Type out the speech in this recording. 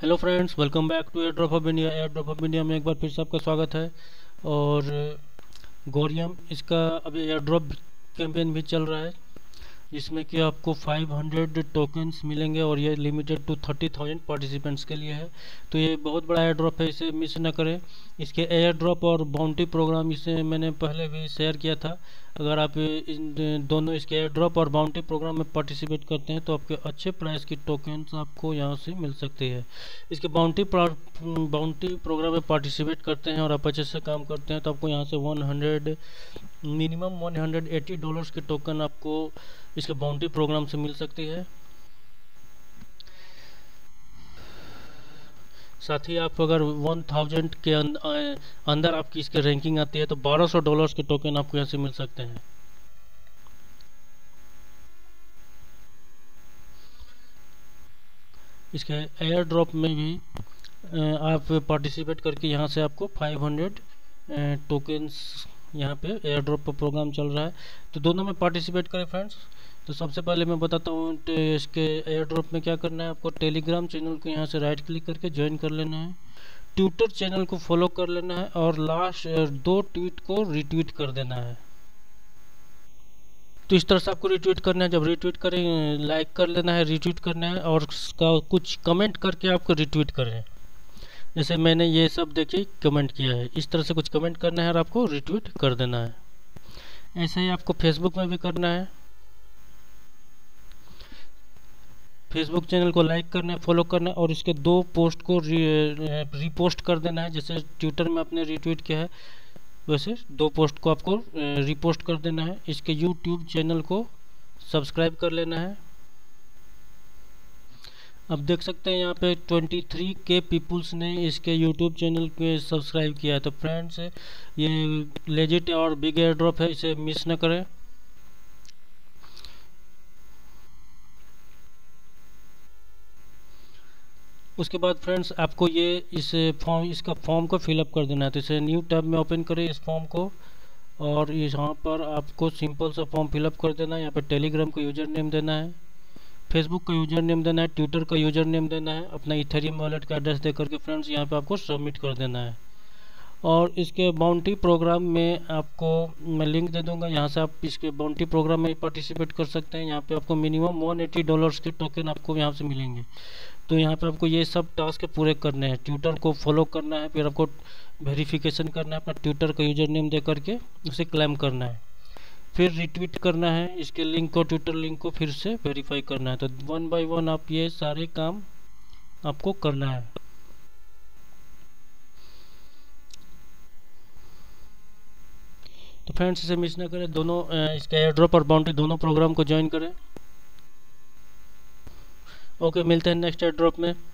Hello friends, welcome back to airdrop of India. Airdrop of India में एक बार फिर से आपका स्वागत है। और गोरियम इसका अभी एयर ड्रॉप कैंपेन भी चल रहा है, जिसमें कि आपको 500 टोकन्स मिलेंगे और ये लिमिटेड टू 30,000 पार्टिसिपेंट्स के लिए है। तो ये बहुत बड़ा एयर ड्रॉप है, इसे मिस ना करें। इसके एयर ड्रॉप और बाउंटी प्रोग्राम इसे मैंने पहले भी शेयर किया था। अगर आप इन दोनों इसके एयर ड्रॉप और बाउंटी प्रोग्राम में पार्टिसिपेट करते हैं तो आपके अच्छे प्राइस की टोकन्स आपको यहाँ से मिल सकती है। इसके बाउंटी प्रोग्राम में पार्टिसिपेट करते हैं और आप अच्छे से काम करते हैं तो आपको यहाँ से 100 मिनिमम $180 की टोकन आपको इसके बाउंटी प्रोग्राम से मिल सकती है। साथ ही आप अगर 1000 के अंदर आपकी इसकी रैंकिंग आती है तो $1200 के टोकन आपको यहाँ से मिल सकते हैं। इसके एयर ड्रॉप में भी आप पार्टिसिपेट करके यहाँ से आपको 500 टोकन्स यहाँ पे एयर ड्रॉप पर प्रोग्राम चल रहा है, तो दोनों में पार्टिसिपेट करें फ्रेंड्स। तो सबसे पहले मैं बताता हूँ इसके एयर ड्रॉप में क्या करना है। आपको टेलीग्राम चैनल को यहाँ से राइट क्लिक करके ज्वाइन कर लेना है, ट्विटर चैनल को फॉलो कर लेना है और लास्ट 2 ट्वीट को रिट्वीट कर देना है। तो इस तरह से आपको रिट्वीट करना है। जब रिट्वीट करें, लाइक कर लेना है, रिट्वीट करना है और उसका कुछ कमेंट करके आपको रिट्वीट करें। जैसे मैंने ये सब देखिए कमेंट किया है, इस तरह से कुछ कमेंट करना है और आपको रिट्वीट कर देना है। ऐसे ही आपको फेसबुक में भी करना है। फेसबुक चैनल को लाइक करना है, फॉलो करना है और इसके 2 पोस्ट को रीपोस्ट कर देना है। जैसे ट्विटर में आपने रिट्वीट किया है वैसे 2 पोस्ट को आपको रीपोस्ट कर देना है। इसके यूट्यूब चैनल को सब्सक्राइब कर लेना है। अब देख सकते हैं यहाँ पे 23K पीपुल्स ने इसके यूट्यूब चैनल पे सब्सक्राइब किया है। तो फ्रेंड्स, ये लेजिट और बिग एयर ड्रॉप है, इसे मिस न करें। उसके बाद फ्रेंड्स आपको ये इसका फॉर्म को फिलअप कर देना है। तो इसे न्यू टैब में ओपन करें इस फॉर्म को और यहाँ पर आपको सिंपल सा फॉर्म फिलअप कर देना है। यहाँ पर टेलीग्राम को यूजर नेम देना है, फेसबुक का यूजर नेम देना है, ट्विटर का यूजर नेम देना है, अपना इथेरियम वॉलेट का एड्रेस दे करके फ्रेंड्स यहाँ पे आपको सबमिट कर देना है। और इसके बाउंटी प्रोग्राम में आपको मैं लिंक दे दूंगा, यहाँ से आप इसके बाउंटी प्रोग्राम में पार्टिसिपेट कर सकते हैं। यहाँ पे आपको मिनिमम $180 के टोकन आपको यहाँ से मिलेंगे। तो यहाँ पे आपको ये सब टास्क पूरे करने हैं। ट्विटर को फॉलो करना है, फिर आपको वेरिफिकेशन करना है, अपना ट्विटर का यूजर नेम दे करके उसे क्लेम करना है, फिर रिट्वीट करना है इसके लिंक को, ट्विटर लिंक को फिर से वेरीफाई करना है। तो 1 बाय 1 आप ये सारे काम आपको करना है। तो फ्रेंड्स, इसे मिस ना करें, दोनों इसके एयर ड्रॉप और बाउंड्री दोनों प्रोग्राम को ज्वाइन करें। ओके, मिलते हैं नेक्स्ट एयर ड्रॉप में।